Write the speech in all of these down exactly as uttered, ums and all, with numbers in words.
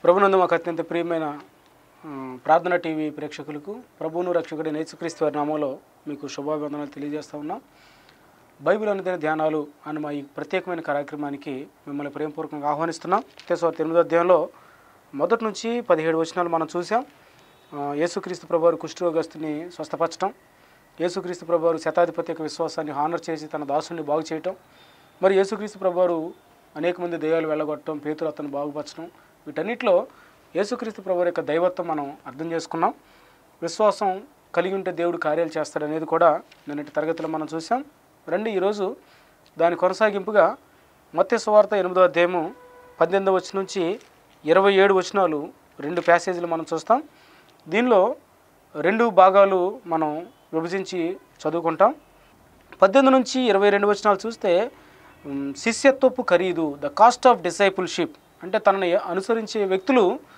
ప్రభునందు మాకు అత్యంత ప్రియమైన ప్రార్థన టీవీ ప్రేక్షకులకు ప్రభువును రక్షకుడైన యేసుక్రీస్తు వారి నామములో మీకు శుభాభివందనాలు తెలియజేస్తూ ఉన్నాం. బైబిల్ అనుదిన ధ్యానాలు అని మా ఈ ప్రత్యేకమైన కార్యక్రమానికి మిమ్మల్ని ప్రేమపూర్వకంగా ఆహ్వానిస్తున్నాం. మత్తయి ఎనిమిదో అధ్యాయంలో మొదటి నుంచి పదిహేడు వచనాలు మనం చూసాం. యేసుక్రీస్తు ప్రభువారు కుష్ఠరోగస్తుని స్వస్థపరచడం, యేసుక్రీస్తు ప్రభువారు శతాధిపతి యొక్క విశ్వాసాన్ని హానర్ చేసి తన దాసుని బాగు చేయటం, మరి యేసుక్రీస్తు ప్రభువారు అనేక మంది దెయ్యాలు వెళ్ళగొట్టడం, పేతురు అతను బాగుపరచడం, వీటన్నిటిలో యేసుక్రీస్తు ప్రభువారి యొక్క దైవత్వం మనం అర్థం చేసుకున్నాం. విశ్వాసం కలిగి ఉంటే దేవుడు కార్యాలు చేస్తాడనేది కూడా నిన్నటి తరగతిలో మనం చూసాం. రండి ఈరోజు దాని కొనసాగింపుగా మత్తయి సువార్త ఎనిమిదో అధ్యాయము పద్దెనిమిదో వచనం నుంచి ఇరవై ఏడు వచనాలు రెండు ప్యాసేజీలు మనం చూస్తాం. దీనిలో రెండు భాగాలు మనం విభజించి చదువుకుంటాం. పద్దెనిమిది నుంచి ఇరవై రెండు వచనాలు చూస్తే శిష్యత్వపు ఖరీదు, ద కాస్ట్ ఆఫ్ డిసైపుల్షిప్, అంటే తనని అనుసరించే వ్యక్తులు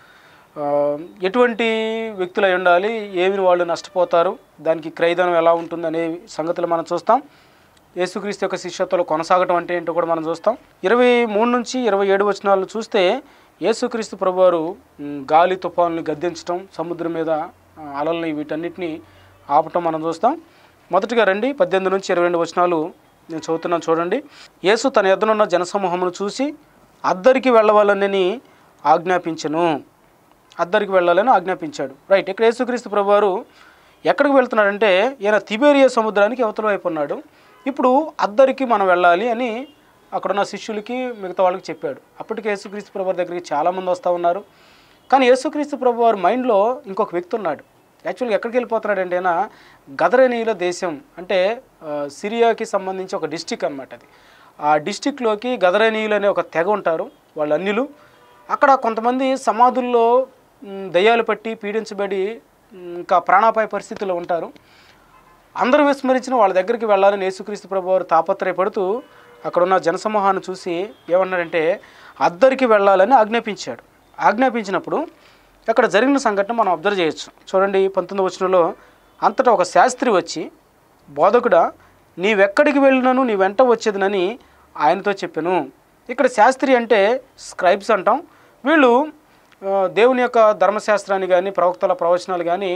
ఎటువంటి వ్యక్తులు అయి ఉండాలి, ఏమి వాళ్ళు నష్టపోతారు, దానికి క్రయధనం ఎలా ఉంటుంది అనే సంగతులు మనం చూస్తాం. యేసుక్రీస్తు యొక్క శిష్యత్వంలో కొనసాగటం అంటే ఏంటో కూడా మనం చూస్తాం. ఇరవై మూడు నుంచి ఇరవై ఏడు వచనాలు చూస్తే యేసుక్రీస్తు ప్రభువారు గాలి తుఫానుని గద్దించడం, సముద్రం మీద అలల్ని వీటన్నిటిని ఆపటం మనం చూస్తాం. మొదటిగా రండి పద్దెనిమిది నుంచి ఇరవై రెండు వచనాలు నేను చదువుతున్నాను చూడండి. యేసు తన ఎదురున్న జనసమూహమును చూసి అద్దరికి వెళ్ళవాలని ఆజ్ఞాపించను. అద్దరికి వెళ్ళాలని ఆజ్ఞాపించాడు. రైట్, ఇక్కడ యేసుక్రీస్తు ప్రభువారు ఎక్కడికి వెళ్తున్నాడంటే ఈయన తిబేరియా సముద్రానికి అవతల వైపు ఉన్నాడు. ఇప్పుడు అద్దరికి మనం వెళ్ళాలి అని అక్కడున్న శిష్యులకి మిగతా వాళ్ళకి చెప్పాడు. అప్పటికి యేసుక్రీస్తు ప్రభువారి దగ్గరికి చాలామంది వస్తూ ఉన్నారు. కానీ యేసుక్రీస్తు ప్రభువారి మైండ్లో ఇంకొక వ్యక్తి ఉన్నాడు. యాక్చువల్గా ఎక్కడికి వెళ్ళిపోతున్నాడంటే ఆయన గదరేనీయుల దేశం, అంటే సిరియాకి సంబంధించి ఒక డిస్టిక్ అనమాట. అది ఆ డిస్టిక్లోకి గదరేనీయులు అనే ఒక తెగ ఉంటారు, వాళ్ళు అన్యులు. అక్కడ కొంతమంది సమాధుల్లో దయ్యాలు పట్టి పీడించబడి ఇంకా ప్రాణాపాయ పరిస్థితుల్లో ఉంటారు. అందరూ విస్మరించిన వాళ్ళ దగ్గరికి వెళ్ళాలని యేసుక్రీస్తు ప్రభువారు తాపత్రయపడుతూ అక్కడున్న జనసమూహాన్ని చూసి ఏమన్నాడంటే అద్దరికి వెళ్ళాలని ఆజ్ఞాపించాడు. ఆజ్ఞాపించినప్పుడు అక్కడ జరిగిన సంఘటన మనం అబ్జర్వ్ చేయొచ్చు. చూడండి పంతొమ్మిది వచనంలో, అంతటా ఒక శాస్త్రి వచ్చి, బోధకుడా నీవెక్కడికి వెళ్ళినను నీ వెంట వచ్చేదనని ఆయనతో చెప్పాను. ఇక్కడ శాస్త్రి అంటే స్క్రైబ్స్ అంటాం. వీళ్ళు దేవుని యొక్క ధర్మశాస్త్రాన్ని కానీ ప్రవక్తల ప్రవచనాలు కానీ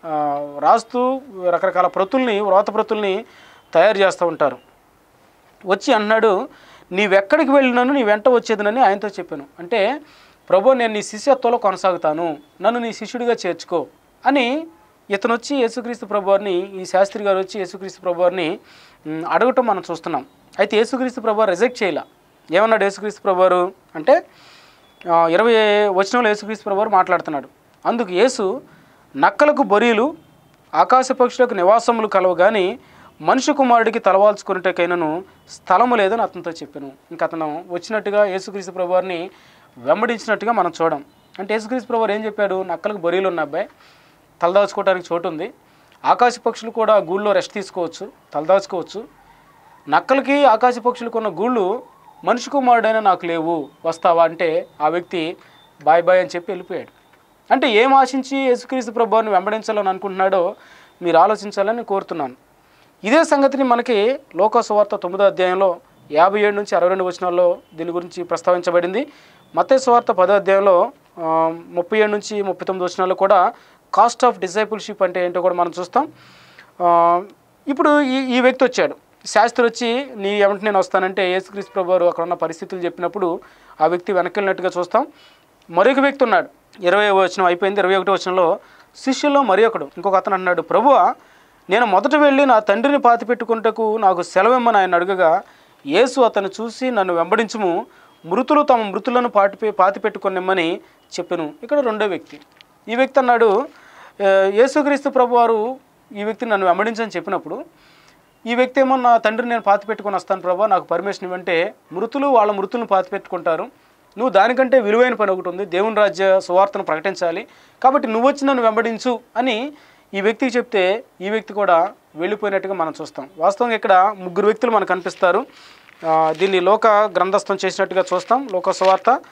రాస్తూ రకరకాల ప్రతుల్ని వ్రాత ప్రతుల్ని తయారు చేస్తూ ఉంటారు. వచ్చి అన్నాడు, నీవెక్కడికి వెళ్ళినను నీ వెంట వచ్చేదనని ఆయనతో చెప్పాను. అంటే ప్రభు, నేను నీ శిష్యత్వంలో కొనసాగుతాను, నన్ను నీ శిష్యుడిగా చేర్చుకో అని ఇతను వచ్చి యేసుక్రీస్తు ప్రభువారిని, ఈ శాస్త్రి గారు వచ్చి యేసుక్రీస్తు ప్రభువారిని అడగటం మనం చూస్తున్నాం. అయితే యేసుక్రీస్తు ప్రభువారు రిజెక్ట్ చేయాల. ఏమన్నాడు యేసుక్రీస్తు ప్రభువారు అంటే ఇరవై వచనంలో యేసుక్రీస్తు ప్రభువారు మాట్లాడుతున్నాడు. అందుకు యేసు, నక్కలకు బొరీలు ఆకాశ పక్షులకు నివాసములు కలవు కానీ మనుష్య కుమారుడికి తలవాల్చుకునేటకైనను స్థలము లేదని అతనితో చెప్పాను. ఇంకా అతను వచ్చినట్టుగా యేసుక్రీస్తు ప్రభువారిని వెంబడించినట్టుగా మనం చూడం. అంటే యేసుక్రీస్తు ప్రభువారు ఏం చెప్పాడు, నక్కలకు బొరీలు ఉన్న అబ్బాయి, తలదాచుకోవడానికి చోటు ఉంది, ఆకాశ పక్షులు కూడా గూళ్ళో రెస్ట్ తీసుకోవచ్చు, తలదాచుకోవచ్చు. నక్కలకి ఆకాశ పక్షులకు ఉన్న గూళ్ళు మనిషి కుమారుడైనా నాకు లేవు, వస్తావా అంటే ఆ వ్యక్తి బాయ్ బాయ్ అని చెప్పి వెళ్ళిపోయాడు. అంటే ఏం ఆశించి యేసుక్రీస్తు ప్రభువారిని వెంబడించాలని అనుకుంటున్నాడో మీరు ఆలోచించాలని కోరుతున్నాను. ఇదే సంగతిని మనకి లోకా సువార్త తొమ్మిదో అధ్యాయంలో యాభై ఏడు నుంచి అరవై రెండు వచనాల్లో దీని గురించి ప్రస్తావించబడింది. మత్తయి సువార్త పదో అధ్యాయంలో ముప్పై ఏడు నుంచి ముప్పై తొమ్మిది వచనాల్లో కూడా కాస్ట్ ఆఫ్ డిసైపుల్షిప్ అంటే ఏంటో కూడా మనం చూస్తాం. ఇప్పుడు ఈ ఈ వ్యక్తి వచ్చాడు, శాస్త్రి వచ్చి నీ ఏమంటే నేను వస్తానంటే యేసుక్రీస్తు ప్రభువారు అక్కడ ఉన్న పరిస్థితులు చెప్పినప్పుడు ఆ వ్యక్తి వెనక్కి వెళ్ళినట్టుగా చూస్తాం. మరొక వ్యక్తి ఉన్నాడు, ఇరవై వచనం అయిపోయింది. ఇరవై ఒకటి వచనంలో శిష్యుల్లో మరి ఒకడు ఇంకొక అతను అన్నాడు, ప్రభువా నేను మొదట వెళ్ళి నా తండ్రిని పాతి పెట్టుకుంటకు నాకు సెలవిమ్మని ఆయన అడగగా యేసు అతను చూసి నన్ను వెంబడించుము, మృతులు తమ మృతులను పాటి పాతి పెట్టుకునిమ్మని చెప్పాను. ఇక్కడ రెండో వ్యక్తి, ఈ వ్యక్తి అన్నాడు, యేసుక్రీస్తు ప్రభువారు ఈ వ్యక్తిని నన్ను వెంబడించని చెప్పినప్పుడు ఈ వ్యక్తి ఏమో నా తండ్రిని నేను పాతి పెట్టుకొని వస్తాను ప్రభా, నాకు పర్మిషన్ ఇవ్వంటే మృతులు వాళ్ళ మృతులను పాతి పెట్టుకుంటారు, నువ్వు దానికంటే విలువైన పని ఒకటి ఉంది, దేవుని రాజ్య సువార్తను ప్రకటించాలి, కాబట్టి నువ్వు వచ్చి నన్ను వెంబడించు అని ఈ వ్యక్తికి చెప్తే ఈ వ్యక్తి కూడా వెళ్ళిపోయినట్టుగా మనం చూస్తాం. వాస్తవంగా ఇక్కడ ముగ్గురు వ్యక్తులు మనకు కనిపిస్తారు. దీన్ని లోక గ్రంథస్థం చేసినట్టుగా చూస్తాం. లోక సువార్త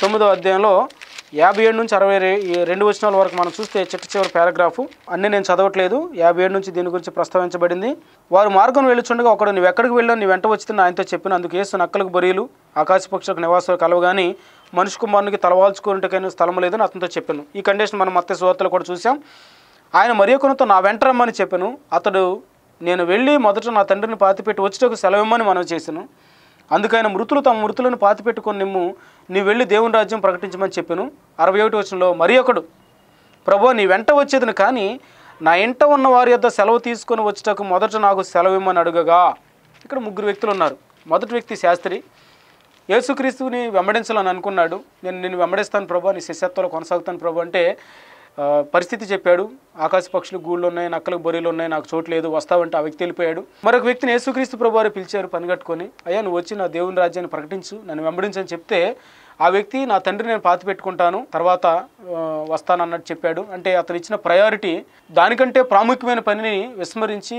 తొమ్మిదో అధ్యాయంలో యాభై ఏడు నుంచి అరవై రెండు వచనాల వరకు మనం చూస్తే చిట్ట చివరి పారాగ్రాఫు అన్నీ నేను చదవట్లేదు. యాభై ఏడు నుంచి దీని గురించి ప్రస్తావించబడింది. వారు మార్గం వెళ్ళుచుండగా ఒకడు నువ్వు ఎక్కడికి వెళ్ళావు, నీ వెంట వచ్చితే ఆయనతో చెప్పిన అందుకు యేసు నక్కలకు బొరియలు ఆకాశ పక్షులకు నివాసాలు కలవగాని మనిషి కుమారునికి తలవాల్చుకోవటానికి స్థలం లేదని అతనితో చెప్పాను. ఈ కండిషన్ మనం మత్తయి సువార్తలో కూడా చూసాం. ఆయన మరి ఒకరితో నా వెంట రమ్మని చెప్పాను. అతడు నేను వెళ్ళి మొదట నా తండ్రిని పాతిపెట్టి వచ్చేటకు సెలవిమ్మని మనం చేశాను. అందుకైన మృతులు తమ మృతులను పాతిపెట్టుకొని నిమ్ము నీ వెళ్ళి దేవుని రాజ్యం ప్రకటించమని చెప్పాను. అరవై ఒకటి వచనంలో మరి ఒకడు ప్రభువా నీ వెంట వచ్చేదని కానీ నా ఇంట ఉన్న వారి యొద్ద సెలవు తీసుకొని వచ్చేటకు మొదట నాకు సెలవు ఇమ్మని అడుగగా. ఇక్కడ ముగ్గురు వ్యక్తులు ఉన్నారు. మొదటి వ్యక్తి శాస్త్రి యేసుక్రీస్తుని వెంబడించాలని అనుకున్నాడు. నేను నిన్ను వెంబడిస్తాను ప్రభు, నీ శిష్యత్వంలో కొనసాగుతాను ప్రభు అంటే పరిస్థితి చెప్పాడు. ఆకాశ పక్షులు గూళ్ళు ఉన్నాయి, నక్కలకు బొరియలు ఉన్నాయి, నాకు చోటు లేదు, వస్తావంటే ఆ వ్యక్తి వెళ్ళిపోయాడు. మరొక వ్యక్తిని యేసుక్రీస్తు ప్రభు వారు పిలిచారు పనిగట్టుకొని, అయ్యా నువ్వు వచ్చి నా దేవుని రాజ్యాన్ని ప్రకటించు, నన్ను వెంబడించని చెప్తే ఆ వ్యక్తి నా తండ్రి నేను పాతి పెట్టుకుంటాను తర్వాత వస్తానన్నట్టు చెప్పాడు. అంటే అతను ఇచ్చిన ప్రయారిటీ దానికంటే ప్రాముఖ్యమైన పనిని విస్మరించి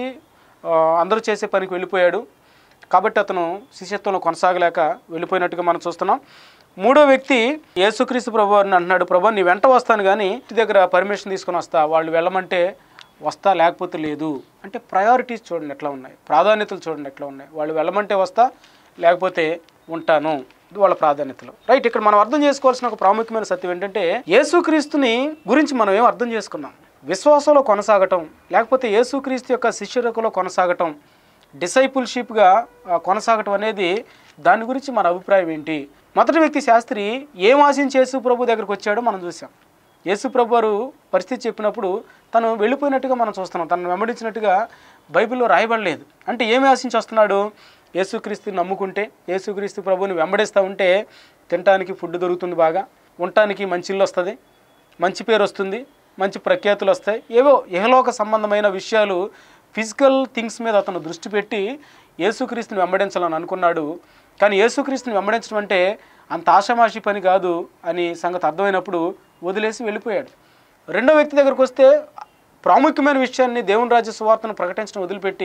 అందరూ చేసే పనికి వెళ్ళిపోయాడు. కాబట్టి అతను శిష్యత్వంలో కొనసాగలేక వెళ్ళిపోయినట్టుగా మనం చూస్తున్నాం. మూడో వ్యక్తి యేసుక్రీస్తు ప్రభు అని అంటున్నాడు, ప్రభు నీ వెంట వస్తాను కానీ ఇంటి దగ్గర పర్మిషన్ తీసుకొని వస్తా, వాళ్ళు వెళ్ళమంటే వస్తా లేకపోతే లేదు. అంటే ప్రయారిటీస్ చూడండి ఎట్లా ఉన్నాయి, ప్రాధాన్యతలు చూడండి ఎట్లా ఉన్నాయి. వాళ్ళు వెళ్ళమంటే వస్తా లేకపోతే ఉంటాను, ఇది వాళ్ళ ప్రాధాన్యతలు. రైట్, ఇక్కడ మనం అర్థం చేసుకోవాల్సిన ఒక ప్రాముఖ్యమైన సత్యం ఏంటంటే యేసుక్రీస్తుని గురించి మనం ఏం అర్థం చేసుకున్నాం. విశ్వాసంలో కొనసాగటం లేకపోతే యేసుక్రీస్తు యొక్క శిష్యరకులో కొనసాగటం, డిసైపుల్షిప్గా కొనసాగటం అనేది దాని గురించి మన అభిప్రాయం ఏంటి. మొదటి వ్యక్తి శాస్త్రి ఏం ఆశించి యేసు ప్రభు దగ్గరికి వచ్చాడో మనం చూసాం. యేసు ప్రభు వారు పరిస్థితి చెప్పినప్పుడు తను వెళ్ళిపోయినట్టుగా మనం చూస్తున్నాం. తను వెంబడించినట్టుగా బైబిల్లో రాయబడలేదు. అంటే ఏమి ఆశించి వస్తున్నాడు? యేసుక్రీస్తుని నమ్ముకుంటే, యేసుక్రీస్తు ప్రభుని వెంబడిస్తూ ఉంటే తినడానికి ఫుడ్ దొరుకుతుంది, బాగా ఉండటానికి మంచి ఇల్లు వస్తుంది, మంచి పేరు వస్తుంది, మంచి ప్రఖ్యాతులు వస్తాయి, ఏవో ఇహలోక సంబంధమైన విషయాలు ఫిజికల్ థింగ్స్ మీద అతను దృష్టి పెట్టి యేసుక్రీస్తుని వెంబడించాలని అనుకున్నాడు. కానీ యేసుక్రీస్తుని వెంబడించడం అంటే అంత ఆషామాషి పని కాదు అని సంగతి అర్థమైనప్పుడు వదిలేసి వెళ్ళిపోయాడు. రెండో వ్యక్తి దగ్గరకు వస్తే ప్రాముఖ్యమైన విషయాన్ని దేవుని రాజ్య సువార్తను ప్రకటించడం వదిలిపెట్టి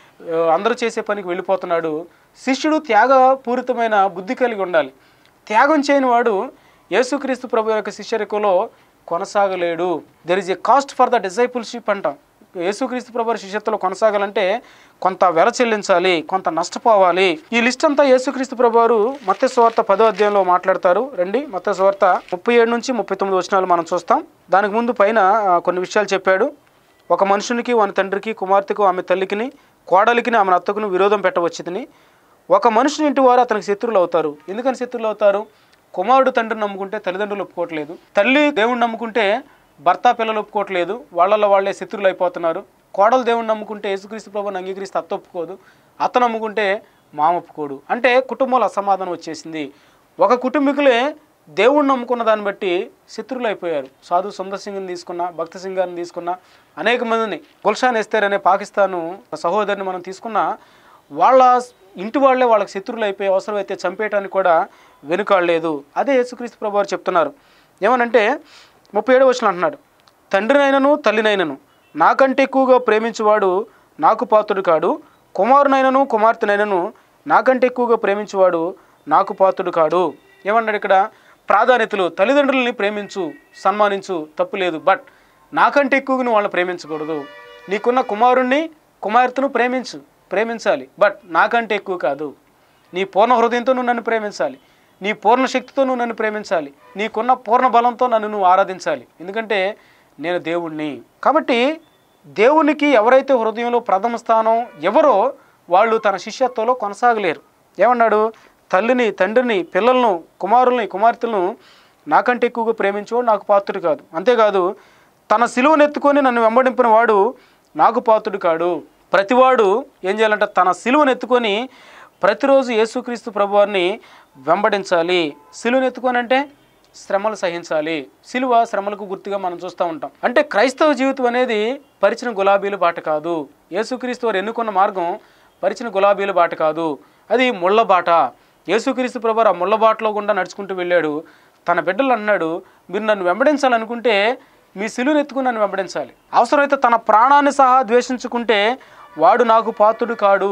అందరూ చేసే పనికి వెళ్ళిపోతున్నాడు. శిష్యుడు త్యాగపూరితమైన బుద్ధి కలిగి ఉండాలి. త్యాగం చేయని వాడు యేసుక్రీస్తు ప్రభు యొక్క శిష్యరికలో కొనసాగలేడు. There is a cost for the discipleship అంటాం. యేసుక్రీస్తు ప్రభు శిష్యత్వంలో కొనసాగాలంటే కొంత వెల చెల్లించాలి, కొంత నష్టపోవాలి. ఈ లిస్ట్ అంతా యేసుక్రీస్తు ప్రభు వారు మత్తయి సువార్త పదో అధ్యాయంలో మాట్లాడతారు. రండి, మత్తయి సువార్త ముప్పై ఏడు నుంచి ముప్పై తొమ్మిది వచనాలు మనం చూస్తాం. దానికి ముందు పైన కొన్ని విషయాలు చెప్పాడు. ఒక మనుషునికి వాని తండ్రికి, కుమార్తెకు, ఆమె తల్లికిని, కోడలికిని, ఆమె అత్తకును విరోధం పెట్టవచ్చుదని. ఒక మనుషుని ఇంటి వారు అతనికి శత్రువులు అవుతారు. ఎందుకని శత్రువులు అవుతారు? కుమారుడు తండ్రిని నమ్ముకుంటే తల్లిదండ్రులు ఒప్పుకోవట్లేదు, తల్లి దేవుణ్ణి నమ్ముకుంటే భర్త పిల్లలు ఒప్పుకోవట్లేదు, వాళ్ళల్లో వాళ్ళే శత్రువులు అయిపోతున్నారు. కోడలు దేవుణ్ణి నమ్ముకుంటే యేసుక్రీస్తు ప్రభువుని అంగీకరిస్తే అత్త ఒప్పుకోదు, అత్త నమ్ముకుంటే మామ ఒప్పుకోడు. అంటే కుటుంబంలో అసమాధానం వచ్చేసింది. ఒక కుటుంబీకులే దేవుణ్ణి నమ్ముకున్న దాన్ని బట్టి శత్రువులు అయిపోయారు. సాధు సుందర్ సింగ్ని తీసుకున్న, భక్త సింగ్ గారిని తీసుకున్న, అనేక మందిని, గుల్షాన్ ఎస్తేర్ అనే పాకిస్తాను సహోదరిని మనం తీసుకున్న, వాళ్ళ ఇంటి వాళ్ళే వాళ్ళకి శత్రువులు అయిపోయి అవసరమైతే చంపేయటానికి కూడా వెనుకాడలేదు. అదే యేసుక్రీస్తు ప్రభు వారు చెప్తున్నారు. ఏమనంటే ముప్పై ఏడు వచనం అంటున్నాడు, తండ్రినైనను తల్లినైనను నాకంటే ఎక్కువగా ప్రేమించువాడు నాకు పాత్రుడు కాడు, కుమారునైనను కుమార్తెనైనను నాకంటే ఎక్కువగా ప్రేమించువాడు నాకు పాత్రుడు కాడు. ఏమన్నాడు ఇక్కడ? ప్రాధాన్యతలు. తల్లిదండ్రులని ప్రేమించు, సన్మానించు, తప్పు లేదు. బట్ నాకంటే ఎక్కువగా నువ్వు వాళ్ళని ప్రేమించకూడదు. నీకున్న కుమారుణ్ణి కుమార్తెను ప్రేమించు, ప్రేమించాలి, బట్ నాకంటే ఎక్కువ కాదు. నీ పూర్ణ హృదయంతో నువ్వు నన్ను ప్రేమించాలి, నీ పూర్ణ శక్తితో నువ్వు నన్ను ప్రేమించాలి, నీకున్న పూర్ణ బలంతో నన్ను నువ్వు ఆరాధించాలి, ఎందుకంటే నేను దేవుణ్ణి. కాబట్టి దేవునికి ఎవరైతే హృదయంలో ప్రథమ స్థానం ఎవరో వాళ్ళు తన శిష్యత్వంలో కొనసాగలేరు. ఏమన్నాడు? తల్లిని, తండ్రిని, పిల్లలను, కుమారుల్ని, కుమార్తెలను నాకంటే ఎక్కువగా ప్రేమించేవాడు నాకు పాత్రుడు కాదు. అంతేకాదు తన సిలువను ఎత్తుకొని నన్ను వెంబడింపిన వాడు నాకు పాత్రుడు కాడు. ప్రతివాడు ఏం చేయాలంటే తన సిలువను ఎత్తుకొని ప్రతిరోజు యేసుక్రీస్తు ప్రభువారిని వెంబడించాలి. సిలువను ఎత్తుకొని అంటే శ్రమలు సహించాలి. సిలువ శ్రమలకు గుర్తుగా మనం చూస్తూ ఉంటాం. అంటే క్రైస్తవ జీవితం అనేది పరిచిన గులాబీల బాట కాదు. యేసుక్రీస్తు వారు ఎన్నుకున్న మార్గం పరిచిన గులాబీల బాట కాదు, అది ముళ్ళ బాట. యేసుక్రీస్తు ప్రభు ఆ ముళ్ళ బాటలో గుండా నడుచుకుంటూ వెళ్ళాడు. తన బిడ్డలు అన్నాడు, మీరు నన్ను వెంబడించాలనుకుంటే మీ సిలువను ఎత్తుకుని నన్ను వెంబడించాలి. అవసరమైతే తన ప్రాణాన్ని సహా ద్వేషించుకుంటే వాడు నాకు పాత్రుడు కాడు.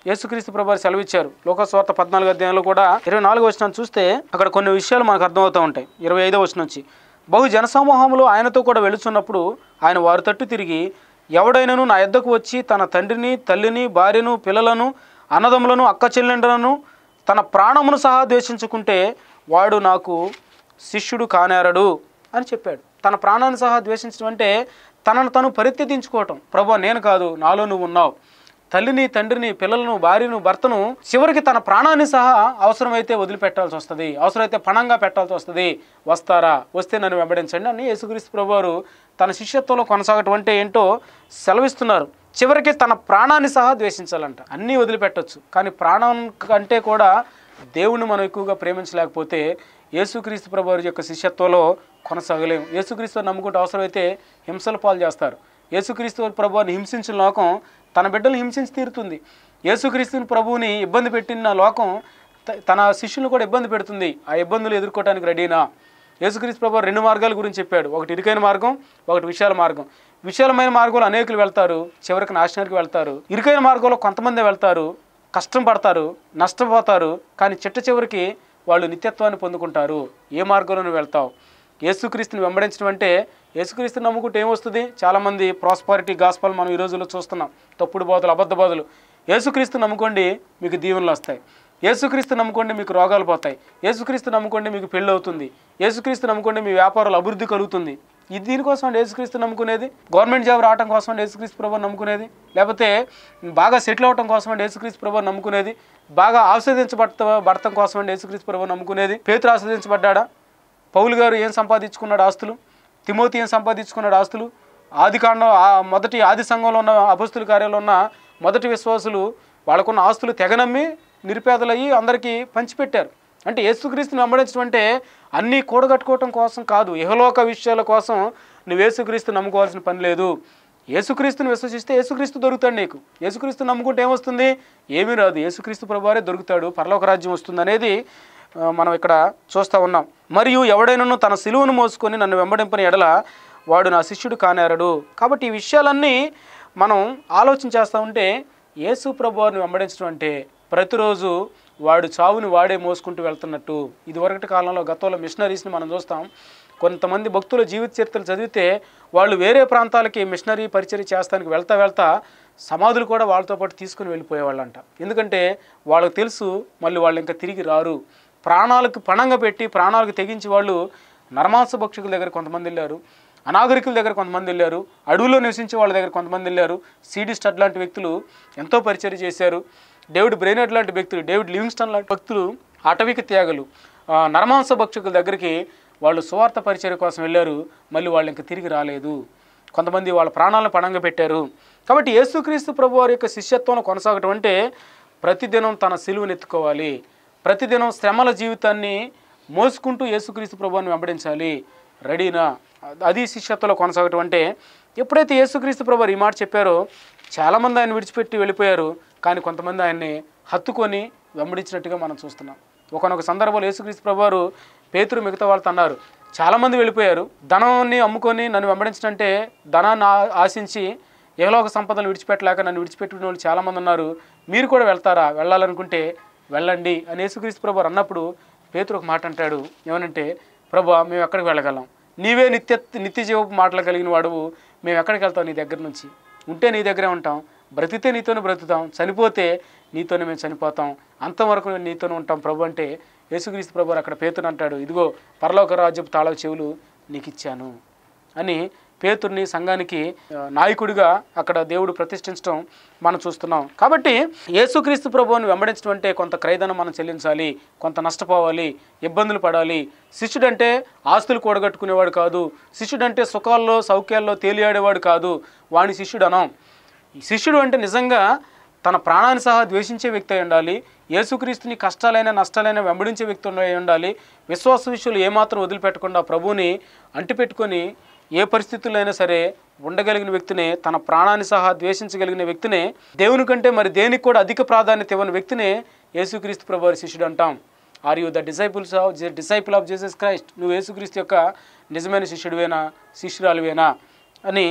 యేసుక్రీస్తు ప్రభువారు సెలవిచ్చారు. లోకాసువార్త పద్నాలుగు అధ్యాయంలో కూడా ఇరవై నాలుగు వచనాన్ని చూస్తే అక్కడ కొన్ని విషయాలు మనకు అర్థమవుతూ ఉంటాయి. ఇరవై ఐదో వచనం నుంచి, బహు జనసమూహములు ఆయనతో కూడా వెళుచున్నప్పుడు ఆయన వారి తట్టు తిరిగి, ఎవడైనను నా యొద్దకు వచ్చి తన తండ్రిని, తల్లిని, భార్యను, పిల్లలను, అన్నదమ్ములను, అక్క చెల్లెండ్లను, తన ప్రాణమును సహా ద్వేషించుకుంటే వాడు నాకు శిష్యుడు కానేరడు అని చెప్పాడు. తన ప్రాణాన్ని సహా ద్వేషించడం అంటే తనను తను పరిత్యజించుకోవటం. ప్రభువా నేను కాదు, నాలో నువ్వు ఉన్నావు. తల్లిని, తండ్రిని, పిల్లలను, భార్యను, భర్తను, చివరికి తన ప్రాణాన్ని సహా అవసరమైతే వదిలిపెట్టాల్సి వస్తుంది, అవసరమైతే పణంగా పెట్టాల్సి వస్తుంది. వస్తారా? వస్తే నన్ను వెంబడించండి అని యేసుక్రీస్తు ప్రభువారు తన శిష్యత్వంలో కొనసాగటం అంటే ఏంటో సెలవిస్తున్నారు. చివరికి తన ప్రాణాన్ని సహా ద్వేషించాలంట. అన్నీ వదిలిపెట్టచ్చు, కానీ ప్రాణం కంటే కూడా దేవుణ్ణి మనం ఎక్కువగా ప్రేమించలేకపోతే యేసుక్రీస్తు ప్రభువారి యొక్క శిష్యత్వంలో కొనసాగలేము. యేసుక్రీస్తు నమ్ముకుంటే అవసరమైతే హింసల పాలు చేస్తారు. యేసుక్రీస్తు ప్రభువారిని హింసించిన లోకం తన బిడ్డలు హింసించి తీరుతుంది. యేసుక్రీస్తు ప్రభువుని ఇబ్బంది పెట్టిన లోకం తన శిష్యులను కూడా ఇబ్బంది పెడుతుంది. ఆ ఇబ్బందులు ఎదుర్కోవడానికి రెడీనా? యేసుక్రీస్తు ప్రభువు రెండు మార్గాల గురించి చెప్పాడు. ఒకటి ఇరుకైన మార్గం, ఒకటి విశాల మార్గం. విశాలమైన మార్గంలో అనేకులు వెళ్తారు, చివరికి నాశనానికి వెళ్తారు. ఇరుకైన మార్గంలో కొంతమంది వెళ్తారు, కష్టం పడతారు, నష్టపోతారు, కానీ చిట్ట చివరికి వాళ్ళు నిత్యత్వాన్ని పొందుకుంటారు. ఏ మార్గంలో వెళ్తావు? యేసుక్రీస్తుని వెంబడించడం అంటే యేసుక్రీస్తుని నమ్ముకుంటే ఏమొస్తుంది? చాలామంది ప్రాస్పారిటీ గాస్పల్ మనం ఈ రోజుల్లో చూస్తున్నాం. తప్పుడు బోధలు, అబద్ధ బోధలు. యేసుక్రీస్తు నమ్ముకోండి మీకు దీవెనలు వస్తాయి, యేసుక్రీస్తు నమ్ముకోండి మీకు రోగాలు పోతాయి, యేసుక్రీస్తు నమ్ముకోండి మీకు పెళ్ళి అవుతుంది, యేసుక్రీస్తు నమ్ముకోండి మీ వ్యాపారాలు అభివృద్ధి కలుగుతుంది. ఇది దీనికోసం అండి యేసుక్రీస్తు నమ్ముకునేది. గవర్నమెంట్ జాబ్ రావడం కోసం అండి యేసుక్రీస్తు ప్రభువు నమ్ముకునేది. లేకపోతే బాగా సెటిల్ అవ్వడం కోసం అండి యేసుక్రీస్తు ప్రభువు నమ్ముకునేది. బాగా ఆస్వాదించబడత పడటం కోసం అండి యేసుక్రీస్తు ప్రభువు నమ్ముకునేది. పేతురు ఆస్వాదించబడ్డా? పౌలు గారు ఏం సంపాదించుకున్నాడు ఆస్తులు? తిమోతి ఏం సంపాదించుకున్నాడు ఆస్తులు? ఆది కాండం మొదటి ఆది సంఘంలో ఉన్న అపొస్తలుల కార్యాలయంలో ఉన్న మొదటి విశ్వాసులు వాళ్ళకున్న ఆస్తులు తెగనమ్మి నిరుపేదలయ్యి అందరికీ పంచిపెట్టారు. అంటే యేసుక్రీస్తుని వెంబడించడం అంటే అన్నీ కూడగట్టుకోవటం కోసం కాదు, ఇహలోక విషయాల కోసం నువ్వు యేసుక్రీస్తు నమ్ముకోవాల్సిన పని లేదు. యేసుక్రీస్తుని విశ్వసిస్తే యేసుక్రీస్తు దొరుకుతాడు నీకు. యేసుక్రీస్తు నమ్ముకుంటే ఏమొస్తుంది? ఏమీ రాదు. యేసుక్రీస్తు ప్రభువారే దొరుకుతాడు, పరలోక రాజ్యం వస్తుంది అనేది మనం ఇక్కడ చూస్తూ ఉన్నాం. మరియు ఎవడైనాను తన సిలువను మోసుకొని నన్ను వెంబడింపని ఎడల వాడు నా శిష్యుడు కానేరడు. కాబట్టి ఈ విషయాలన్నీ మనం ఆలోచన చేస్తూ ఉంటే యేసు ప్రభువారిని వెంబడించడం అంటే ప్రతిరోజు వాడు చావుని వాడే మోసుకుంటూ వెళ్తున్నట్టు. ఇదివరకటి కాలంలో గతంలో మిషనరీస్ని మనం చూస్తాం. కొంతమంది భక్తుల జీవిత చరిత్రలు చదివితే వాళ్ళు వేరే ప్రాంతాలకి మిషనరీ పరిచర్య చేస్తానికి వెళ్తా వెళ్తా సమాధులు కూడా వాళ్ళతో పాటు తీసుకుని వెళ్ళిపోయేవాళ్ళంట. ఎందుకంటే వాళ్ళకు తెలుసు మళ్ళీ వాళ్ళు ఇంకా తిరిగి రారు. ప్రాణాలకు పణంగా పెట్టి ప్రాణాలకు తెగించి వాళ్ళు నరమాంస భక్షకుల దగ్గర కొంతమంది వెళ్ళారు, అనాగరికుల దగ్గర కొంతమంది వెళ్ళారు, అడవుల్లో నివసించే వాళ్ళ దగ్గర కొంతమంది వెళ్ళారు. సిడి స్టడ్ లాంటి వ్యక్తులు ఎంతో పరిచర్య చేశారు. డేవిడ్ బ్రెయినర్డ్ లాంటి వ్యక్తులు, డేవిడ్ లివింగ్స్టన్ లాంటి వ్యక్తులు, అటవిక త్యాగులు, నరమాంస భక్షకుల దగ్గరికి వాళ్ళు సువార్త పరిచర్య కోసం వెళ్ళారు. మళ్ళీ వాళ్ళు ఇంకా తిరిగి రాలేదు. కొంతమంది వాళ్ళ ప్రాణాలను పణంగా పెట్టారు. కాబట్టి యేసుక్రీస్తు ప్రభువారి యొక్క శిష్యత్వంలో కొనసాగటం అంటే ప్రతిదినం తన సిలువను ఎత్తుకోవాలి, ప్రతిదినం శ్రమల జీవితాన్ని మోసుకుంటూ యేసుక్రీస్తు ప్రభువాన్ని వెంబడించాలి. రెడీనా? అది శిష్యత్వంలో కొనసాగటం అంటే. ఎప్పుడైతే యేసుక్రీస్తు ప్రభువారు ఈ మాట చెప్పారో చాలామంది ఆయన విడిచిపెట్టి వెళ్ళిపోయారు, కానీ కొంతమంది ఆయన్ని హత్తుకొని వెంబడించినట్టుగా మనం చూస్తున్నాం. ఒకనొక సందర్భంలో యేసుక్రీస్తు ప్రభువారు పేతురు మిగతా వాళ్ళతో అన్నారు, చాలామంది వెళ్ళిపోయారు, ధనాన్ని అమ్ముకొని నన్ను వెంబడించడంటే ధనాన్ని ఆశించి ఏలోక సంపదలు విడిచిపెట్టలేక నన్ను విడిచిపెట్టిన వాళ్ళు చాలామంది ఉన్నారు, మీరు కూడా వెళ్తారా? వెళ్ళాలనుకుంటే వెళ్ళండి అని యేసుక్రీస్తు ప్రభువారు అన్నప్పుడు పేతురు ఒక మాట అంటాడు. ఏమనంటే, ప్రభువా మేము ఎక్కడికి వెళ్ళగలం? నీవే నిత్య నిత్య జీవపు మాటలు కలిగిన వాడువు, మేము ఎక్కడికి వెళ్తాం నీ దగ్గర నుంచి? ఉంటే నీ దగ్గరే ఉంటాం, బ్రతికితే నీతోనే బ్రతుకుతాం, చనిపోతే నీతోనే మేము చనిపోతాం, అంతవరకు మేము నీతోనే ఉంటాం ప్రభు అంటే యేసుక్రీస్తు ప్రభువారు అక్కడ పేతురు అంటాడు, ఇదిగో పరలోక రాజ్యపు తాళపు చెవులు నీకు ఇచ్చాను అని పేతుర్ని సంఘానికి నాయకుడిగా అక్కడ దేవుడు ప్రతిష్ఠించడం మనం చూస్తున్నాం. కాబట్టి యేసుక్రీస్తు ప్రభువుని వెంబడించడం అంటే కొంత క్రయధనం మనం చెల్లించాలి, కొంత నష్టపోవాలి, ఇబ్బందులు పడాలి. శిష్యుడంటే ఆస్తులు కూడగట్టుకునేవాడు కాదు, శిష్యుడంటే సుఖాల్లో సౌఖ్యాల్లో తేలియాడేవాడు కాదు, వాని శిష్యుడు అనం. శిష్యుడు అంటే నిజంగా తన ప్రాణాన్ని సహా ద్వేషించే వ్యక్తి అయి ఉండాలి, యేసుక్రీస్తుని కష్టాలైన నష్టాలైన వెంబడించే వ్యక్తి అయి ఉండాలి, విశ్వాస విషయాలు ఏమాత్రం వదిలిపెట్టకుండా ప్రభువుని అంటిపెట్టుకొని ఏ పరిస్థితుల్లో అయినా సరే ఉండగలిగిన వ్యక్తినే, తన ప్రాణాన్ని సహా ద్వేషించగలిగిన వ్యక్తినే, దేవుని కంటే మరి దేనికి కూడా అధిక ప్రాధాన్యత ఇవ్వని వ్యక్తినే యేసుక్రీస్తు ప్రభువారి శిష్యుడు అంటాం. Are you the disciples of disciple of Jesus Christ? నువ్వు యేసుక్రీస్తు యొక్క నిజమైన శిష్యుడివేనా, శిష్యురాలువేనా అని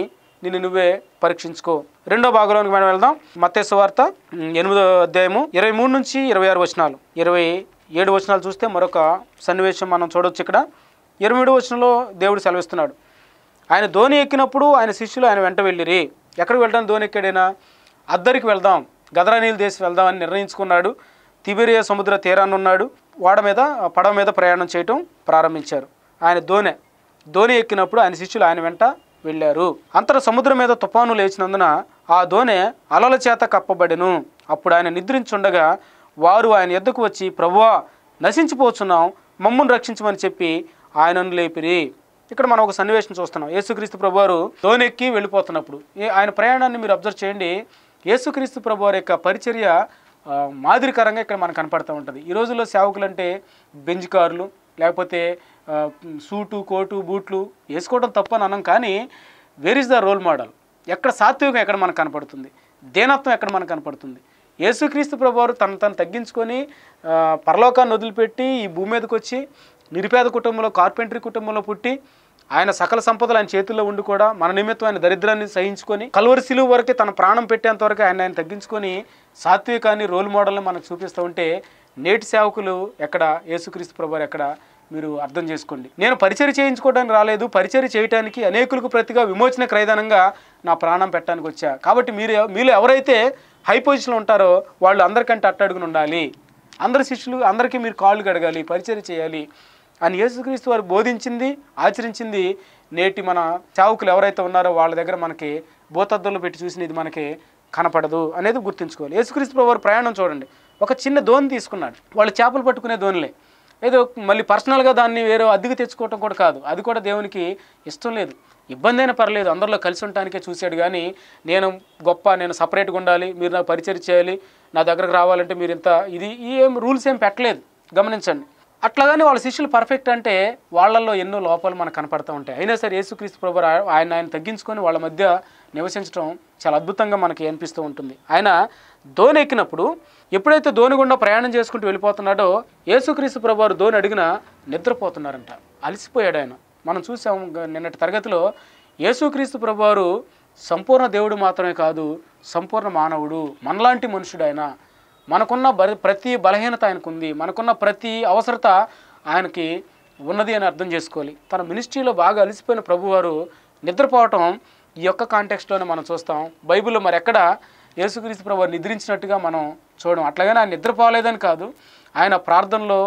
నిన్ను నువ్వే పరీక్షించుకో. రెండో భాగంలోనికి మనం వెళ్దాం. మత్తయి సువార్త ఎనిమిదో అధ్యాయము ఇరవై మూడు నుంచి ఇరవై ఆరు వచనాలు. ఇరవై ఏడు వచనాలు చూస్తే మరొక సన్నివేశం మనం చూడవచ్చు. ఇక్కడ ఇరవై ఏడు వచనంలో దేవుడు సెలవిస్తున్నాడు, ఆయన ధోని ఎక్కినప్పుడు ఆయన శిష్యులు ఆయన వెంట వెళ్ళిరి. ఎక్కడికి వెళ్ళడానికి ధోని ఎక్కాడైనా? అద్దరికి వెళ్దాం, గదరానీల దేశం వెళ్దాం అని నిర్ణయించుకున్నాడు. తిబెరియా సముద్ర తీరాన్ని ఉన్నాడు. వాడ మీద పడవ మీద ప్రయాణం చేయటం ప్రారంభించారు. ఆయన ధోని ధోని ఎక్కినప్పుడు ఆయన శిష్యులు ఆయన వెంట వెళ్ళారు. అంతటా సముద్రం మీద తుఫాను లేచినందున ఆ ధోని అలల చేత కప్పబడెను. అప్పుడు ఆయన నిద్రించుండగా వారు ఆయన ఎద్దకు వచ్చి, ప్రభువా, నశించిపోతున్నాం, మమ్మల్ని రక్షించమని చెప్పి ఆయనను లేపిరి. ఇక్కడ మనం ఒక సన్నివేశం చూస్తున్నాం. యేసుక్రీస్తు ప్రభువారు ధోని ఎక్కి వెళ్ళిపోతున్నప్పుడు ఆయన ప్రయాణాన్ని మీరు అబ్జర్వ్ చేయండి. యేసుక్రీస్తు ప్రభువారి యొక్క పరిచర్య మాదిరికరంగా ఇక్కడ మనకు కనపడుతూ ఉంటుంది. ఈ రోజుల్లో సేవకులు అంటే బెంజ్ కార్లు, లేకపోతే సూటు కోటు బూట్లు వేసుకోవడం తప్పని అనం, కానీ where is the role model? ఎక్కడ సాత్వికం ఎక్కడ మనకు కనపడుతుంది? దేనత్వం ఎక్కడ మనకు కనపడుతుంది? యేసుక్రీస్తు ప్రభువారు తను తను తగ్గించుకొని పరలోకాన్ని వదిలిపెట్టి ఈ భూమి మీదకి వచ్చి నిరుపేద కుటుంబంలో, కార్పెంటరీ కుటుంబంలో పుట్టి ఆయన సకల సంపదలు ఆయన చేతుల్లో ఉండి కూడా మన నిమిత్తం ఆయన దరిద్రాన్ని సహించుకొని కల్వరి సిలువ వరకు తన ప్రాణం పెట్టేంత వరకు ఆయన ఆయన తగ్గించుకొని సాత్వికాన్ని, రోల్ మోడల్ని మనకు చూపిస్తూ ఉంటే నేటి సేవకులు ఎక్కడ, యేసుక్రీస్తు ప్రభువారు ఎక్కడ? మీరు అర్థం చేసుకోండి. నేను పరిచర్య చేయించుకోవడానికి రాలేదు, పరిచర్య చేయడానికి అనేకులకు ప్రతిగా విమోచన క్రయదానంగా నా ప్రాణం పెట్టడానికి వచ్చా. కాబట్టి మీరు మీలో ఎవరైతే హై పొజిషన్లో ఉంటారో వాళ్ళు అందరికంటే అట్టడుగుని ఉండాలి, అందరి శిష్యులు అందరికీ మీరు కాళ్ళు కడగాలి, పరిచర్య చేయాలి అని యేసుక్రీస్తు వారు బోధించింది, ఆచరించింది నేటి మన చావుకులు ఎవరైతే ఉన్నారో వాళ్ళ దగ్గర మనకి భూతద్దంలో పెట్టి చూసినది మనకి కనపడదు అనేది గుర్తుంచుకోవాలి. యేసుక్రీస్తు ప్రభువారు ప్రయాణం చూడండి. ఒక చిన్న ధోని తీసుకున్నాడు. వాళ్ళు చేపలు పట్టుకునే ధోనిలే, ఏదో మళ్ళీ పర్సనల్గా దాన్ని వేరే అద్దెకు తెచ్చుకోవటం కూడా కాదు. అది కూడా దేవునికి ఇష్టం లేదు. ఇబ్బంది అయినా పర్లేదు, అందరిలో కలిసి ఉండటానికే చూశాడు. కానీ నేను గొప్ప, నేను సపరేట్గా ఉండాలి, మీరు నాకు పరిచయం చేయాలి, నా దగ్గరకు రావాలంటే మీరు ఇంత ఇది ఈ ఏం రూల్స్ ఏం పెట్టలేదు. గమనించండి. అట్లాగానే వాళ్ళ శిష్యులు పర్ఫెక్ట్ అంటే వాళ్ళల్లో ఎన్నో లోపాలు మనకు కనపడుతూ ఉంటాయి. అయినా సరే యేసుక్రీస్తు ప్రభువారు ఆయన ఆయన తగ్గించుకొని వాళ్ళ మధ్య నివసించడం చాలా అద్భుతంగా మనకి అనిపిస్తూ ఉంటుంది. ఆయన ధోని ఎక్కినప్పుడు ఎప్పుడైతే ధోని గుండా ప్రయాణం చేసుకుంటూ వెళ్ళిపోతున్నాడో యేసుక్రీస్తు ప్రభువారు ధోని అడిగిన నిద్రపోతున్నారంట, అలసిపోయాడు ఆయన. మనం చూసాం నిన్నటి తరగతిలో యేసుక్రీస్తు ప్రభువారు సంపూర్ణ దేవుడు మాత్రమే కాదు, సంపూర్ణ మానవుడు, మనలాంటి మనుషుడు. ఆయన మనకున్న ప్రతి బలహీనత ఆయనకు ఉంది, మనకున్న ప్రతి అవసరత ఆయనకి ఉన్నది అని అర్థం చేసుకోవాలి. తన మినిస్ట్రీలో బాగా అలసిపోయిన ప్రభువారు నిద్రపోవటం ఈ యొక్క కాంటెక్స్ట్లోనే మనం చూస్తాం. బైబిల్లో మరి ఎక్కడ యేసుక్రీస్తు ప్రభువారు నిద్రించినట్టుగా మనం చూడం. అట్లాగనే ఆయన నిద్రపోలేదని కాదు, ఆయన ప్రార్థనలో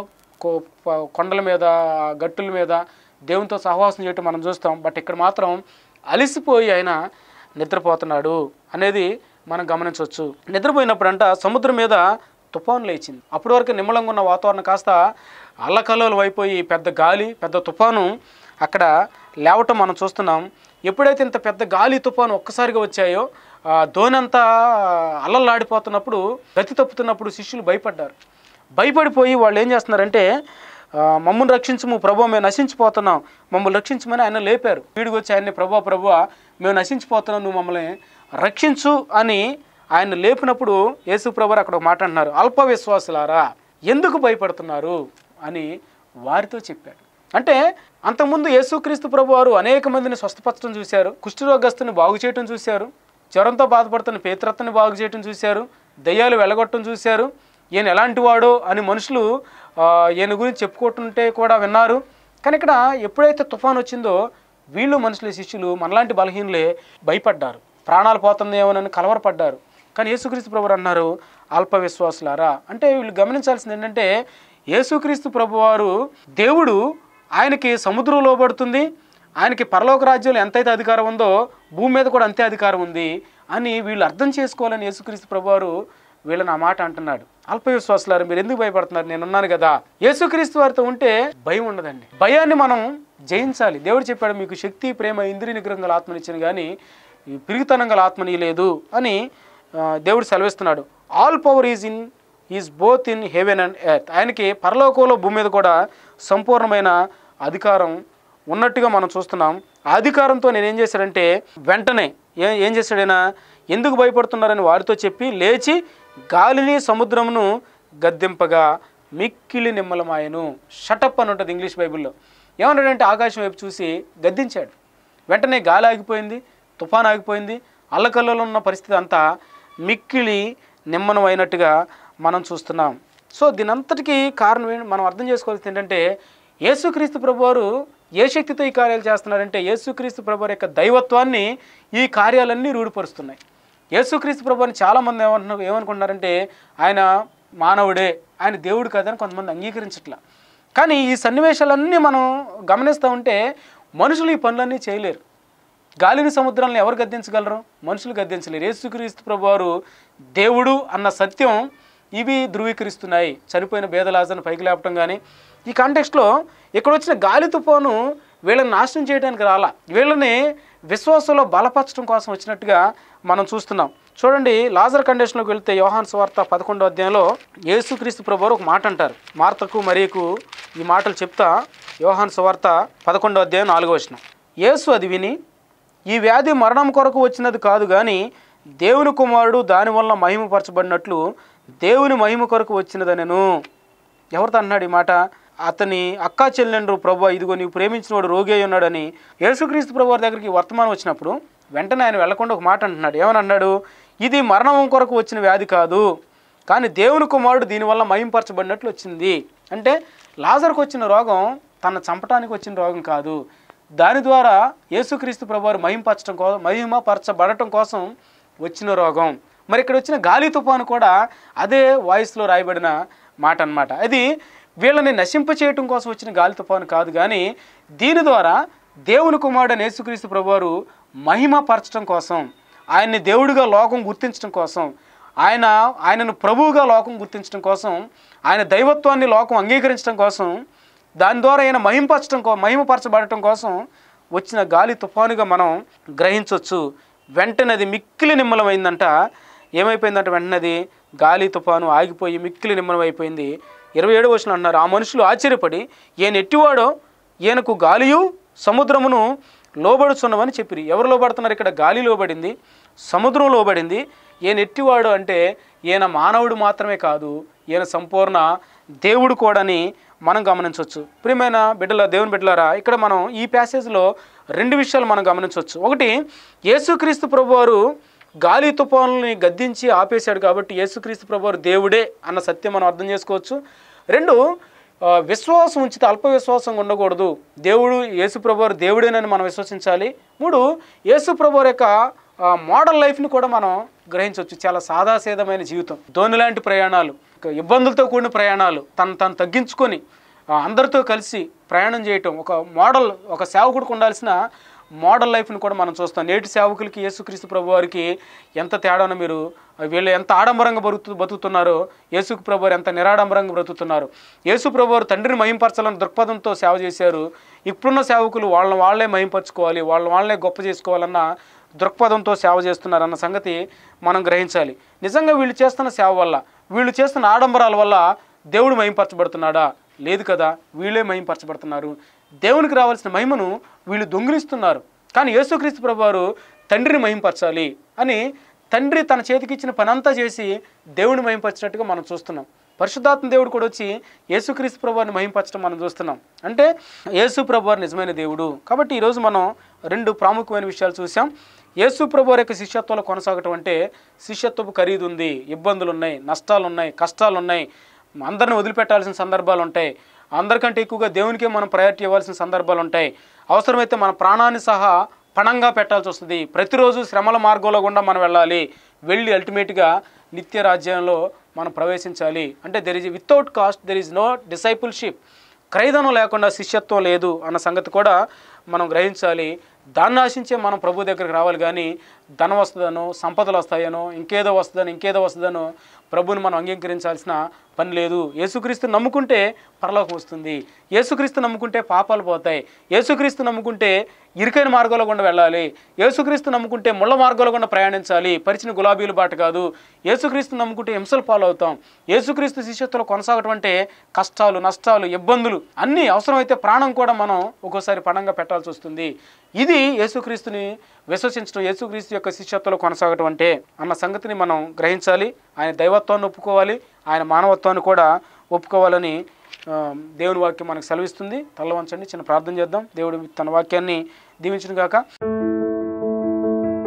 కొండల మీద, గట్టుల మీద దేవునితో సహవాసం చేయటం మనం చూస్తాం. బట్ ఇక్కడ మాత్రం అలసిపోయి ఆయన నిద్రపోతున్నాడు అనేది మనం గమనించవచ్చు. నిద్రపోయినప్పుడు అంట సముద్రం మీద తుఫాను లేచింది. అప్పటి వరకు నిమ్మలంగా ఉన్న వాతావరణం కాస్త అల్లకల్లోలం అయిపోయి పెద్ద గాలి, పెద్ద తుఫాను అక్కడ లేవటం మనం చూస్తున్నాం. ఎప్పుడైతే ఇంత పెద్ద గాలి, తుఫాను ఒక్కసారిగా వచ్చాయో ధోనంతా అల్లల్లాడిపోతున్నప్పుడు, గతి తప్పుతున్నప్పుడు శిష్యులు భయపడ్డారు. భయపడిపోయి వాళ్ళు ఏం చేస్తున్నారంటే, మమ్మల్ని రక్షించము ప్రభు, మేము నశించిపోతున్నాం, మమ్మల్ని రక్షించమని ఆయన లేపారు. వీడికి వచ్చి ఆయన్ని, ప్రభు ప్రభు మేము నశించిపోతున్నాం, నువ్వు మమ్మల్ని రక్షించు అని ఆయన లేపినప్పుడు యేసు ప్రభువారు అక్కడ ఒక మాట అంటున్నారు, అల్ప విశ్వాసులారా ఎందుకు భయపడుతున్నారు అని వారితో చెప్పాడు. అంటే అంతకుముందు యేసుక్రీస్తు ప్రభువారు అనేక మందిని స్వస్థపరచడం చూశారు, కుష్ఠరోగస్తుని బాగు చేయటం చూశారు, జ్వరంతో బాధపడుతున్న పేతురత్తని బాగు చేయటం చూశారు, దయ్యాలు వెళ్ళగొట్టడం చూశారు. ఈయన ఎలాంటి వాడో అని మనుషులు ఈయన గురించి చెప్పుకుంటుంటే కూడా విన్నారు. కానీ ఇక్కడ ఎప్పుడైతే తుఫాను వచ్చిందో వీళ్ళు మనుషుల శిష్యులు మనలాంటి బలహీనులే భయపడ్డారు, ప్రాణాలు పోతుందేమోనని కలవరపడ్డారు. కానీ యేసుక్రీస్తు ప్రభువారు అన్నారు, అల్ప విశ్వాసులారా. అంటే వీళ్ళు గమనించాల్సింది ఏంటంటే, యేసుక్రీస్తు ప్రభువారు దేవుడు, ఆయనకి సముద్రం లోబడుతుంది, ఆయనకి పరలోక రాజ్యంలో ఎంతైతే అధికారం ఉందో భూమి మీద కూడా అంతే అధికారం ఉంది అని వీళ్ళు అర్థం చేసుకోవాలని యేసుక్రీస్తు ప్రభువారు వీళ్ళని ఆ మాట అంటున్నాడు. అల్ప విశ్వాసులారా మీరు ఎందుకు భయపడుతున్నారు, నేనున్నాను కదా. యేసుక్రీస్తు వారితో ఉంటే భయం ఉండదండి. భయాన్ని మనం జయించాలి. దేవుడు చెప్పాడు, మీకు శక్తి, ప్రేమ, ఇంద్రియ నిగ్రహం గల ఆత్మనిచ్చాను కానీ పిరిగితనం గల ఆత్మని లేదు అని దేవుడు సెలవిస్తున్నాడు. All power is in is both in heaven and earth. ఆయనకి పరలోకంలో భూమి మీద కూడా సంపూర్ణమైన అధికారం ఉన్నట్టుగా మనం చూస్తున్నాం. ఆ అధికారంతో నేను ఏం చేశాడంటే వెంటనే ఏ ఏం చేశాడైనా ఎందుకు భయపడుతున్నారని వారితో చెప్పి లేచి గాలిని సముద్రమును గద్దింపగా మిక్కిలి నిమ్మలమాయను. షటప్ అని ఉంటుంది ఇంగ్లీష్ బైబిల్లో. ఏమన్నాడంటే ఆకాశం వైపు చూసి గద్దించాడు. వెంటనే గాలి ఆగిపోయింది, తుఫాను ఆగిపోయింది. అల్లకల్లలో ఉన్న పరిస్థితి అంతా మిక్కిలి నిమ్మనం అయినట్టుగా మనం చూస్తున్నాం. సో దీనంతటికీ కారణం ఏంటి మనం అర్థం చేసుకోవాల్సింది ఏంటంటే, యేసుక్రీస్తు ప్రభువారు ఏ శక్తితో ఈ కార్యాలు చేస్తున్నారంటే, యేసుక్రీస్తు ప్రభువారి యొక్క దైవత్వాన్ని ఈ కార్యాలన్నీ రూఢిపరుస్తున్నాయి. యేసుక్రీస్తు ప్రభువారిని చాలామంది ఏమంటున్నారు ఏమనుకుంటున్నారంటే ఆయన మానవుడే, ఆయన దేవుడు కాదని కొంతమంది అంగీకరించట్లా. కానీ ఈ సన్నివేశాలన్నీ మనం గమనిస్తూ ఉంటే మనుషులు ఈ పనులన్నీ చేయలేరు. గాలిని సముద్రాలను ఎవరు గద్దించగలరు? మనుషులు గద్దించలేరు. యేసుక్రీస్తు ప్రభువారు దేవుడు అన్న సత్యం ఇవి ధృవీకరిస్తున్నాయి. చనిపోయిన బేదలాజర్ని పైకి లేపటం కానీ, ఈ కాంటెక్స్ట్లో ఇక్కడ వచ్చిన గాలి తుఫాను వీళ్ళని నాశనం చేయడానికి రాలా, వీళ్ళని విశ్వాసంలో బలపరచడం కోసం వచ్చినట్టుగా మనం చూస్తున్నాం. చూడండి, లాజర్ కండిషన్లోకి వెళ్తే యోహాను సువార్త పదకొండో అధ్యాయంలో యేసుక్రీస్తు ప్రభువారు ఒక మాట అంటారు. మార్తకు మరియకు ఈ మాటలు చెప్తా యోహాను సువార్త పదకొండో అధ్యాయం నాలుగో వచనం. యేసు అది విని, ఈ వ్యాధి మరణం కొరకు వచ్చినది కాదు కానీ దేవుని కుమారుడు దానివల్ల మహిమపరచబడినట్లు దేవుని మహిమ కొరకు వచ్చినదనెను. ఎవరితో అన్నాడు ఈ మాట? అతని అక్కా చెల్లెండ్రు, ప్రభు ఇదిగో నీవు ప్రేమించినవాడు రోగి అయి ఉన్నాడని యేసుక్రీస్తు ప్రభువారి దగ్గరికి వర్తమానం వచ్చినప్పుడు వెంటనే ఆయన వెళ్లకుండా ఒక మాట అంటున్నాడు. ఏమని అన్నాడు? ఇది మరణం కొరకు వచ్చిన వ్యాధి కాదు కానీ దేవుని కుమారుడు దీనివల్ల మహిమపరచబడినట్లు వచ్చింది. అంటే లాజరుకు వచ్చిన రోగం తన చంపటానికి వచ్చిన రోగం కాదు, దాని ద్వారా యేసుక్రీస్తు ప్రభువారు మహిమపరచడం కోసం మహిమపరచబడటం కోసం వచ్చిన రోగం. మరి ఇక్కడ వచ్చిన గాలి తుఫాను కూడా అదే వాయిస్లో రాయబడిన మాట అన్నమాట. అది వీళ్ళని నశింప చేయటం కోసం వచ్చిన గాలి తుఫాను కాదు కానీ దీని ద్వారా దేవుని కుమారుడైన యేసుక్రీస్తు ప్రభువారు మహిమపరచడం కోసం, ఆయన్ని దేవుడిగా లోకం గుర్తించడం కోసం, ఆయన ఆయనను ప్రభువుగా లోకం గుర్తించడం కోసం, ఆయన దైవత్వాన్ని లోకం అంగీకరించడం కోసం, దాని ద్వారా ఆయన మహిమపరచడం మహిమపరచబడటం కోసం వచ్చిన గాలి తుఫానుగా మనం గ్రహించవచ్చు. వెంటనే అది మిక్కిలి నిమ్మలమైందంట. ఏమైపోయిందంటే వెంటనే అది గాలి తుఫాను ఆగిపోయి మిక్కిలి నిమ్మలం అయిపోయింది. ఇరవై ఏడు వచనం అన్నారు, ఆ మనుషులు ఆశ్చర్యపడి ఈయన ఎట్టివాడో, ఈయనకు గాలియు సముద్రమును లోబడుచున్నవని చెప్పిరి. ఎవరు లోబడుతున్నారు ఇక్కడ? గాలి లోబడింది, సముద్రం లోబడింది. ఈయన ఎట్టివాడు అంటే ఈయన మానవుడు మాత్రమే కాదు, ఈయన సంపూర్ణ దేవుడు కూడాని మనం గమనించవచ్చు. ప్రియమైన బిడ్డల దేవుని బిడ్డలారా, ఇక్కడ మనం ఈ ప్యాసేజ్లో రెండు విషయాలు మనం గమనించవచ్చు. ఒకటి, యేసుక్రీస్తు ప్రభువారు గాలి తుఫానుల్ని గద్దించి ఆపేశాడు కాబట్టి యేసుక్రీస్తు ప్రభువారు దేవుడే అన్న సత్యం మనం అర్థం చేసుకోవచ్చు. రెండు, విశ్వాసం ఉంచితే అల్ప విశ్వాసంగా ఉండకూడదు, దేవుడు యేసు ప్రభువారు దేవుడేనని మనం విశ్వసించాలి. మూడు, యేసు ప్రభువారు యొక్క మోడల్ లైఫ్ని కూడా మనం గ్రహించవచ్చు. చాలా సాదాసీదమైన జీవితం, ధోని లాంటి ప్రయాణాలు, ఇబ్బందులతో కూడిన ప్రయాణాలు, తను తను తగ్గించుకొని అందరితో కలిసి ప్రయాణం చేయటం ఒక మోడల్, ఒక సేవకుడికి ఉండాల్సిన మోడల్ లైఫ్ని కూడా మనం చూస్తాం. నేటి సేవకులకి యేసుక్రీస్తు ప్రభువారికి ఎంత తేడానో మీరు, వీళ్ళు ఎంత ఆడంబరంగా బతుకు బతుకుతున్నారో యేసు ప్రభువారు ఎంత నిరాడంబరంగా బ్రతుకుతున్నారు. యేసు ప్రభువారు తండ్రిని మహింపరచాలని దృక్పథంతో సేవ చేశారు. ఇప్పుడున్న సేవకులు వాళ్ళని వాళ్ళే మహింపరచుకోవాలి, వాళ్ళని వాళ్ళే గొప్ప చేసుకోవాలన్న దృక్పథంతో సేవ చేస్తున్నారన్న సంగతి మనం గ్రహించాలి. నిజంగా వీళ్ళు చేస్తున్న సేవ వల్ల, వీళ్ళు చేస్తున్న ఆడంబరాల వల్ల దేవుడు మహింపరచబడుతున్నాడా? లేదు కదా, వీళ్ళే మహింపరచబడుతున్నారు. దేవునికి రావాల్సిన మహిమను వీళ్ళు దొంగిలిస్తున్నారు. కానీ యేసుక్రీస్తు ప్రభువారు తండ్రిని మహింపరచాలి అని తండ్రి తన చేతికి ఇచ్చిన పనంతా చేసి దేవుని మహింపరచినట్టుగా మనం చూస్తున్నాం. పరిశుద్ధాత్మ దేవుడు కూడా వచ్చి యేసుక్రీస్తు ప్రభువారిని మహింపరచడం మనం చూస్తున్నాం. అంటే యేసు ప్రభువారు నిజమైన దేవుడు. కాబట్టి ఈరోజు మనం రెండు ప్రాముఖ్యమైన విషయాలు చూసాం. యేసు ప్రభువారి యొక్క శిష్యత్వంలో కొనసాగటం అంటే శిష్యత్వపు ఖరీదు ఉంది, ఇబ్బందులు ఉన్నాయి, నష్టాలు ఉన్నాయి, కష్టాలు ఉన్నాయి, అందరిని వదిలిపెట్టాల్సిన సందర్భాలు ఉంటాయి, అందరికంటే ఎక్కువగా దేవునికే మనం ప్రయారిటీ ఇవ్వాల్సిన సందర్భాలు ఉంటాయి, అవసరమైతే మన ప్రాణాన్ని సహా పణంగా పెట్టాల్సి వస్తుంది, ప్రతిరోజు శ్రమల మార్గంలో గుండా మనం వెళ్ళాలి, వెళ్ళి అల్టిమేట్గా నిత్య రాజ్యంలో మనం ప్రవేశించాలి. అంటే there is without cost there is no discipleship, క్రైదనం లేకుండా శిష్యత్వం లేదు అన్న సంగతి కూడా మనం గ్రహించాలి. దాన్ని ఆశించే మనం ప్రభు దగ్గరికి రావాలి కానీ ధనం వస్తుందనో, సంపదలు వస్తాయనో, ఇంకేదో వస్తుందనో ఇంకేదో వస్తుందనో ప్రభుని మనం అంగీకరించాల్సిన పని లేదు. యేసుక్రీస్తు నమ్ముకుంటే పరలోకం వస్తుంది, యేసుక్రీస్తు నమ్ముకుంటే పాపాలు పోతాయి, యేసుక్రీస్తు నమ్ముకుంటే ఇరుకైన మార్గాల గుండా వెళ్ళాలి, యేసుక్రీస్తు నమ్ముకుంటే ముళ్ళ మార్గాల గుండా ప్రయాణించాలి, పరిచిన గులాబీలు బాట కాదు. యేసుక్రీస్తు నమ్ముకుంటే హింసలు పాలవుతాం. యేసుక్రీస్తు శిష్యత్వంలో కొనసాగటం అంటే కష్టాలు, నష్టాలు, ఇబ్బందులు అన్నీ, అవసరమైతే ప్రాణం కూడా మనం ఒక్కోసారి పణంగా పెట్టాల్సి వస్తుంది. ఇది యేసుక్రీస్తుని విశ్వసించడం, యేసుక్రీస్తు యొక్క శిష్యత్వంలో కొనసాగటం అంటే అన్న సంగతిని మనం గ్రహించాలి. ఆయన దైవత్వాన్ని ఒప్పుకోవాలి, ఆయన మానవత్వాన్ని కూడా ఒప్పుకోవాలని దేవుని వాక్యం మనకు సెలవిస్తుంది. తల వంచండి, చిన్న ప్రార్థన చేద్దాం. దేవుడు తన వాక్యాన్ని దీవించును గాక.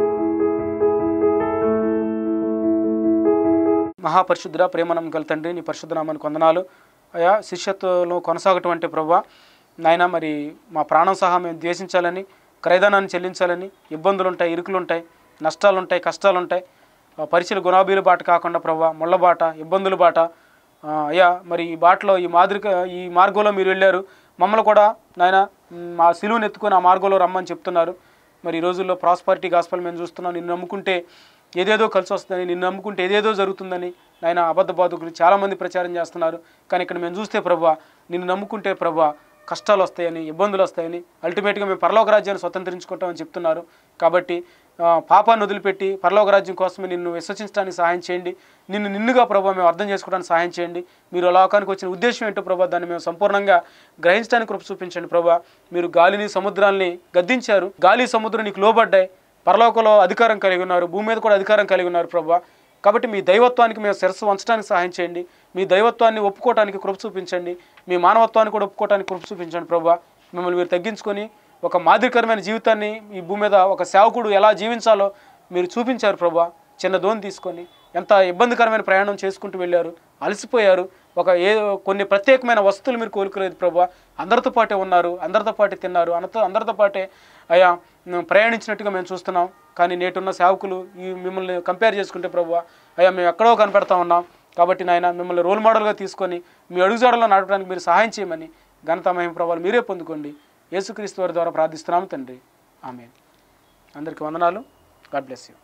మహాపరిశుద్ధ ప్రేమనం గల తండ్రి, నీ పరిశుద్ధ నామానికి వందనాలు అయా. శిష్యత్వంలో కొనసాగటం ప్రభా నాయన, మరి మా ప్రాణం సహా మేము ద్వేషించాలని, క్రయధనాన్ని చెల్లించాలని, ఇబ్బందులు ఉంటాయి, ఇరుకులు ఉంటాయి, నష్టాలు ఉంటాయి, కష్టాలు ఉంటాయి, పరిచయలు గులాబీల బాట కాకుండా ప్రభా ముళ్ళ బాట, ఇబ్బందుల బాట అయ్యా. మరి ఈ బాటలో ఈ మాదిరిక ఈ మార్గంలో మీరు వెళ్ళారు, మమ్మల్ని కూడా నాయన మా సిలువను ఎత్తుకొని ఆ మార్గంలో రమ్మని చెప్తున్నారు. మరి ఈ రోజుల్లో ప్రాస్పరిటీ గాస్పల్ మేము చూస్తున్నాం. నిన్ను నమ్ముకుంటే ఏదేదో కలిసి వస్తుందని, నిన్ను నమ్ముకుంటే ఏదేదో జరుగుతుందని నాయన అబద్ధ బాధకులు చాలామంది ప్రచారం చేస్తున్నారు. కానీ ఇక్కడ మేము చూస్తే ప్రభా, నిన్ను నమ్ముకుంటే ప్రభా కష్టాలు వస్తాయని, ఇబ్బందులు వస్తాయని, అల్టిమేట్గా మేము పరలోక రాజ్యాన్ని స్వతంత్రించుకుంటామని చెప్తున్నారు. కాబట్టి పాపాన్ని వదిలిపెట్టి పరలోక రాజ్యం కోసమే నిన్ను విశ్వసించడానికి సహాయం చేయండి. నిన్ను నిన్నుగా ప్రభావ మేము అర్థం చేసుకోవడానికి సహాయం చేయండి. మీరు లోకానికి వచ్చిన ఉద్దేశం ఏంటో ప్రభావ దాన్ని మేము సంపూర్ణంగా గ్రహించడానికి కృప చూపించండి ప్రభా. మీరు గాలిని సముద్రాన్ని గద్దించారు, గాలి సముద్రం నీకు లోబడ్డాయి, పరలోకంలో అధికారం కలిగి ఉన్నారు, భూమి మీద కూడా అధికారం కలిగి ఉన్నారు ప్రభా. కాబట్టి మీ దైవత్వానికి మేము శిరస్సు వంచడానికి సహాయం చేయండి. మీ దైవత్వాన్ని ఒప్పుకోవడానికి కృప చూపించండి. మీ మానవత్వాన్ని కూడా ఒప్పుకోవడానికి కృప చూపించండి ప్రభా. మిమ్మల్ని మీరు తగ్గించుకొని ఒక మాదిరికరమైన జీవితాన్ని ఈ భూమి మీద ఒక సేవకుడు ఎలా జీవించాలో మీరు చూపించారు ప్రభా. చిన్న దోని తీసుకొని ఎంత ఇబ్బందికరమైన ప్రయాణం చేసుకుంటూ వెళ్ళారు, అలసిపోయారు. ఒక ఏ కొన్ని ప్రత్యేకమైన వస్తువులు మీరు కోలుకోలేదు ప్రభా. అందరితో పాటే ఉన్నారు, అందరితో పాటే తిన్నారు, అందరితో అందరితో పాటే అయా ప్రయాణించినట్టుగా మేము చూస్తున్నాం. కానీ నేటున్న సేవకులు ఈ మిమ్మల్ని కంపేర్ చేసుకుంటే ప్రభా అయ్యా మేము ఎక్కడో కనపెడతా ఉన్నాం. కాబట్టి నాయన మిమ్మల్ని రోల్ మోడల్గా తీసుకొని మీ అడుగుజాడలో నడపడానికి మీరు సహాయం చేయమని ఘనత మహిమ ప్రభావాలు మీరే పొందుకోండి. యేసుక్రీస్తు వారి ద్వారా ప్రార్థిస్తున్నాము తండ్రి, ఆమేన్. అందరికీ వందనాలు. God bless you.